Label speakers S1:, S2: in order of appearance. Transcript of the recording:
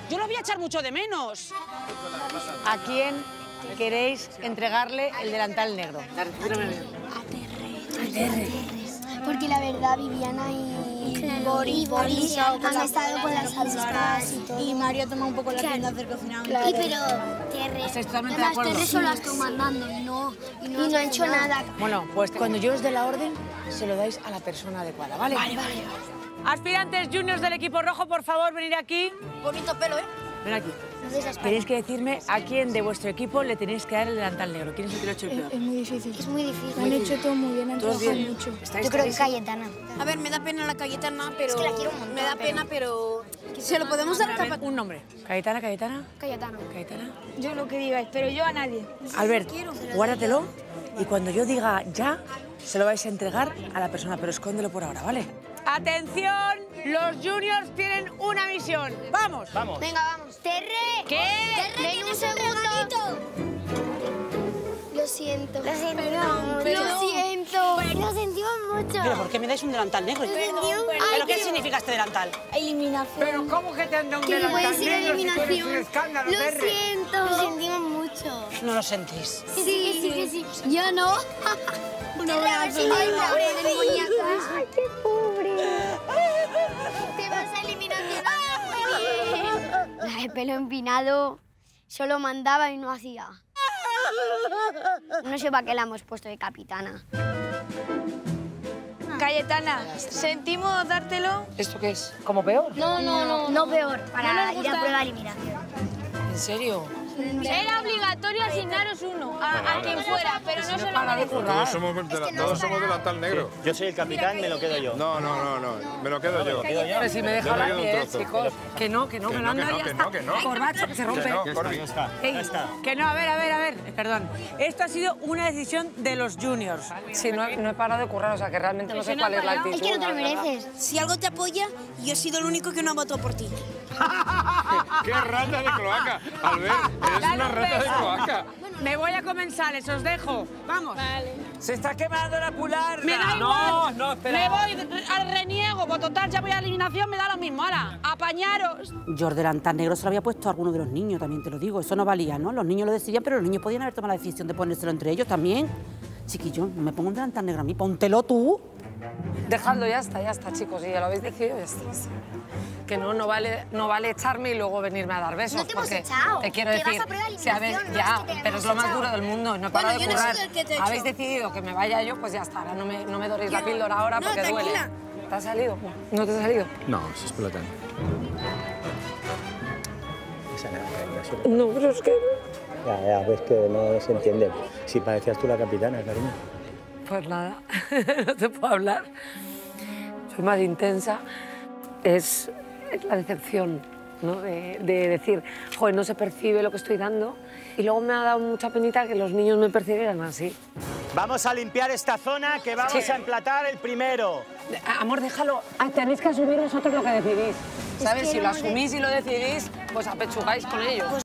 S1: Yo lo voy a echar mucho de menos.
S2: ¿A quién queréis entregarle el delantal negro?
S3: A Terre. Porque la verdad, Viviana y Boris han estado con las salsas y todo.
S4: Y Mario toma un poco la riendas del cocinado.
S3: Claro. Y pero Terre,
S2: Estáis totalmente de acuerdo.
S3: Terre solo la estoy mandando y no ha hecho nada.
S2: Bueno, pues cuando yo os dé la orden, se lo dais a la persona adecuada, ¿vale?
S3: Vale.
S2: Aspirantes juniors del equipo rojo, por favor, venid aquí.
S4: Bonito pelo, ¿eh?
S2: Ven aquí. Tenéis que decirme a quién de vuestro equipo le tenéis que dar el delantal negro. ¿Quién es el que lo ha hecho el peor?
S4: Es muy difícil.
S3: Es muy difícil.
S4: Lo han hecho todo muy bien, han trabajado mucho.
S3: Yo creo que Cayetana.
S4: A ver, me da pena la Cayetana, pero...
S3: Es que la quiero un montón,
S4: Me da pena, pero... ¿Se lo podemos dar a
S2: A ver,
S4: Capa?
S2: un nombre. ¿Cayetana?
S3: Cayetana.
S2: ¿Cayetana?
S4: Yo lo que digáis, pero yo a nadie.
S2: Albert, guárdatelo y cuando yo diga ya, se lo vais a entregar a la persona, pero escóndelo por ahora, ¿vale? ¡Atención! Los juniors tienen una misión. ¡Vamos!
S5: Vamos.
S3: Venga, vamos. Terre.
S2: ¿Qué?
S3: Ven un segundo. Lo siento. Lo sentimos mucho. Lo sentimos mucho.
S1: ¿Pero por qué me dais un delantal negro? ¿Pero qué significa este delantal?
S4: Eliminación.
S6: Pero ¿cómo que te han dado un
S3: Que puede
S6: delantal
S3: ser
S6: negro si tú eres un
S3: eliminación.
S6: escándalo,
S3: Lo
S6: Terre?
S3: siento. Lo sentimos mucho.
S1: No lo sentís.
S3: Sí. Yo no. Un abrazo. Ay, pobre de muñeca. Ay, qué pobre. Te vas a eliminación. Muy bien. La de pelo empinado solo mandaba y no hacía. No sé para qué la hemos puesto de capitana.
S4: Cayetana, sentimos dártelo.
S2: ¿Esto qué es? ¿Como peor?
S3: No peor, para
S4: No nos
S3: ir
S4: gusta.
S3: a prueba de eliminación.
S2: ¿En serio?
S4: Era obligatorio asignaros uno a quien fuera, pero no se lo
S2: Para de currar.
S7: Todos somos delantal negro.
S5: Yo soy el capitán, me lo quedo yo.
S7: No, me lo quedo yo.
S2: Pero si me deja
S7: Yo me
S2: la
S7: quedo un
S2: piel,
S7: trozo.
S2: chicos. Que no, anda, ya está.
S7: que no.
S2: Corbacho, que se rompe.
S7: Que no,
S5: Ya está,
S2: Ey,
S5: ya está.
S2: que no, a ver, perdón. Esto ha sido una decisión de los juniors. Sí, no he parado de currar, o sea que realmente no sé cuál es la actitud.
S3: Es que no te lo
S2: la verdad.
S3: mereces.
S4: Si algo te apoya, yo he sido el único que no ha votado por ti.
S7: ¡Qué rata de cloaca! Albert, eres una rata de cloaca.
S2: Me voy a comensales, os dejo. Vamos.
S6: ¡Se está quemando la pularda!
S1: Me da
S6: No,
S1: igual.
S6: espera.
S1: Me voy al reniego, pues total, ya voy a eliminación, me da lo mismo. Ahora, apañaros. Yo el delantal negro se lo había puesto a alguno de los niños, también te lo digo. Eso no valía, ¿no? Los niños lo decidían, pero los niños podían haber tomado la decisión de ponérselo entre ellos también. Chiquillo, no me pongo un delantal negro a mí, póntelo tú.
S2: Dejadlo, ya está, chicos. Si ya lo habéis decidido, ya está. Que no vale echarme y luego venirme a dar besos.
S3: No te hemos
S2: porque
S3: echado,
S2: te quiero
S3: que
S2: decir,
S3: vas a prueba de
S2: si habéis,
S3: eliminación, no
S2: ya,
S3: es que te
S2: pero es lo
S3: hemos
S2: más duro
S3: echado.
S2: del mundo y no he parado de
S4: yo no he
S2: currar.
S4: sido el que te he hecho.
S2: Habéis decidido que me vaya yo, pues ya está. Ahora no me doréis la
S4: Yo-
S2: píldora ahora
S4: no,
S2: porque duele.
S4: tranquila.
S2: ¿Te ha salido? ¿No te ha salido?
S7: No, eso es pelotón.
S5: Esa nada, cariño, sí.
S2: No, pero es que...
S5: Ya, ves que no se entiende. Si parecías tú la capitana, cariño.
S2: Pues nada, no te puedo hablar. Soy más intensa. Es la decepción, ¿no? De decir, joder, no se percibe lo que estoy dando. Y luego me ha dado mucha penita que los niños me percibieran así.
S5: Vamos a limpiar esta zona, que vamos a emplatar el primero.
S2: Amor, déjalo. Tenéis que asumir vosotros lo que decidís. ¿Sabes?
S3: que
S2: Si lo
S3: no hemos
S2: asumís y lo decidís, pues apechugáis con ellos.